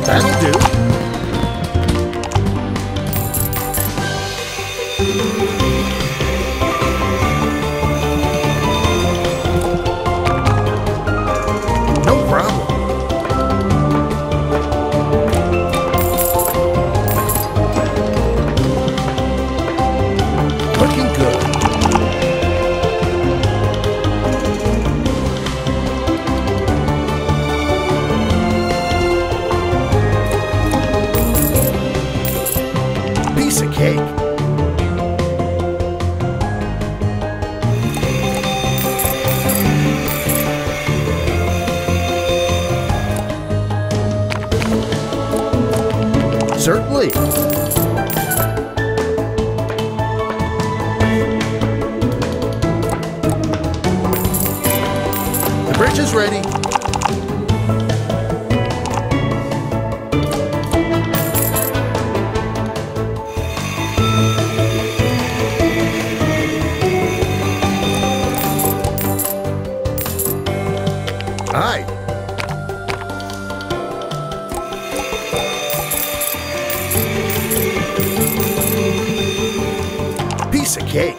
That'll do. No problem. Looking good. Piece of cake. Certainly. The bridge is ready. Aye. Piece of cake.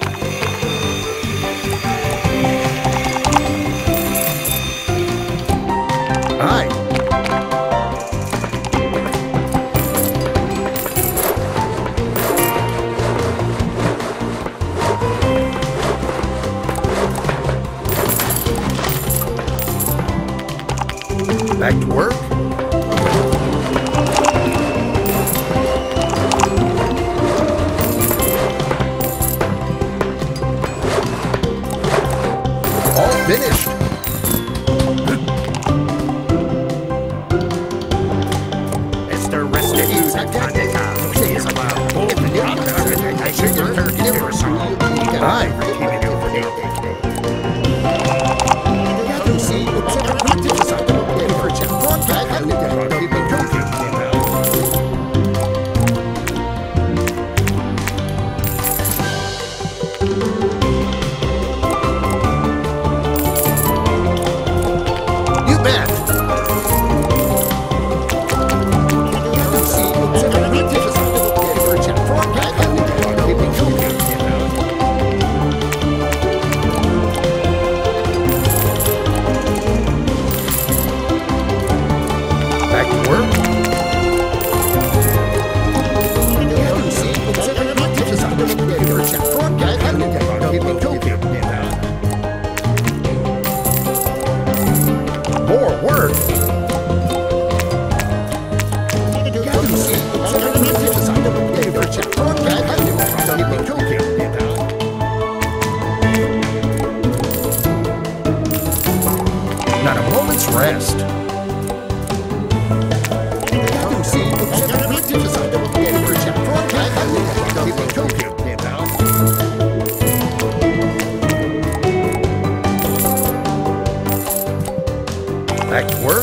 Aye. Back to work. All finished. Mr. Aristides and Kandika, please allow both of you to take your turkey for some. Aye. You bet. Back to work. More work. Not a moment's rest. Back to work.